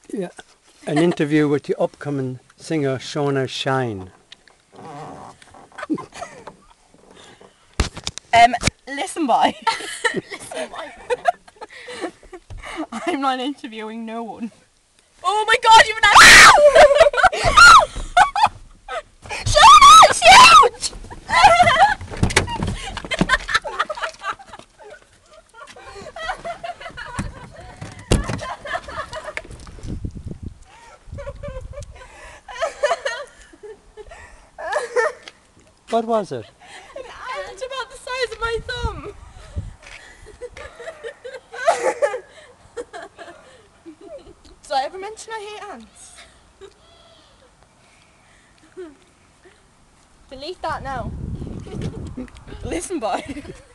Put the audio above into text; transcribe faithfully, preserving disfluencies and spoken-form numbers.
Yeah, an interview with the upcoming singer Shona Shine. Um, listen, boy. Listen, boy. I'm not interviewing no one. Oh my god, you've an Shona, it's huge! What was it? An ant about the size of my thumb. Did I ever mention I hate ants? Delete that now. Listen, boy.